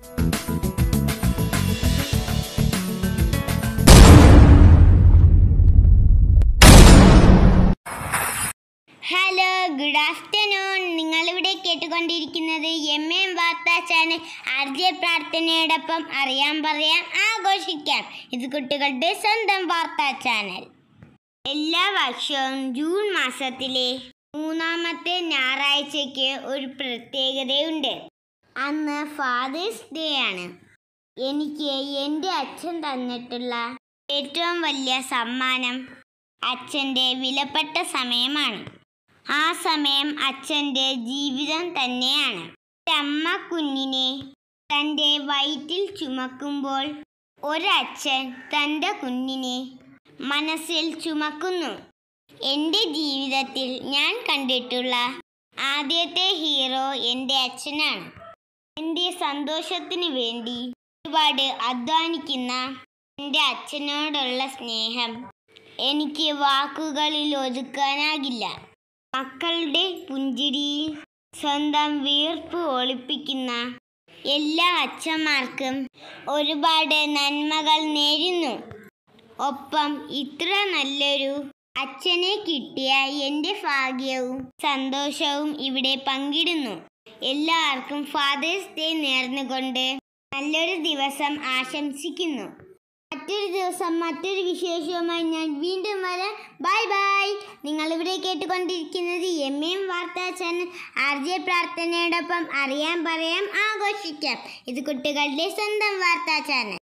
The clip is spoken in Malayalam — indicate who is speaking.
Speaker 1: Hello, good afternoon. നിങ്ങളിവിടെ കേട്ടുകൊണ്ടിരിക്കുന്നത് MM വാർത്താ ചാനൽ. RJ പ്രാർത്ഥനയോടൊപ്പം അറിയാം പറയാം ആഘോഷിക്കാം. ഇത് കുട്ടികളുടെ സ്വന്തം വാർത്താ ചാനൽ. എല്ലാ വർഷവും ജൂൺ മാസത്തിലെ 3-ാമത്തെ ഞായറാഴ്ചയ്ക്ക് ഒരു പ്രത്യേകതയുണ്ട്. അന്ന് ഫാദേഴ്സ് ഡേ ആണ്. എനിക്ക് എൻ്റെ അച്ഛൻ തന്നിട്ടുള്ള ഏറ്റവും വലിയ സമ്മാനം അച്ഛൻ്റെ വിലപ്പെട്ട സമയമാണ്. ആ സമയം അച്ഛൻ്റെ ജീവിതം തന്നെയാണ്. ഒരമ്മ കുഞ്ഞിനെ തൻ്റെ വയറ്റിൽ ചുമക്കുമ്പോൾ ഒരച്ഛൻ തൻ്റെ കുഞ്ഞിനെ മനസ്സിൽ ചുമക്കുന്നു. എൻ്റെ ജീവിതത്തിൽ ഞാൻ കണ്ടിട്ടുള്ള ആദ്യത്തെ ഹീറോ എൻ്റെ അച്ഛനാണ്. എൻ്റെ സന്തോഷത്തിന് വേണ്ടി ഒരുപാട് അധ്വാനിക്കുന്ന എൻ്റെ അച്ഛനോടുള്ള സ്നേഹം എനിക്ക് വാക്കുകളിൽ ഒതുക്കാനാകില്ല. മക്കളുടെ പുഞ്ചിരിയിൽ സ്വന്തം വീർപ്പ് ഒളിപ്പിക്കുന്ന എല്ലാ അച്ഛന്മാർക്കും ഒരുപാട് നന്മകൾ നേരുന്നു. ഒപ്പം ഇത്ര നല്ലൊരു അച്ഛനെ കിട്ടിയ എൻ്റെ ഭാഗ്യവും സന്തോഷവും ഇവിടെ പങ്കിടുന്നു. എല്ലാവർക്കും ഫാദേഴ്സ് ഡേ നേർന്നുകൊണ്ട് നല്ലൊരു ദിവസം ആശംസിക്കുന്നു. മറ്റൊരു ദിവസം മറ്റൊരു വിശേഷവുമായി ഞാൻ വീണ്ടും വരാം. Bye bye. നിങ്ങളിവിടെ കേട്ടുകൊണ്ടിരിക്കുന്നത് MM വാർത്താ ചാനൽ. RJ പ്രാർത്ഥനയോടൊപ്പം അറിയാം പറയാം ആഘോഷിക്കാം. ഇത് കുട്ടികളുടെ സ്വന്തം വാർത്താ ചാനൽ.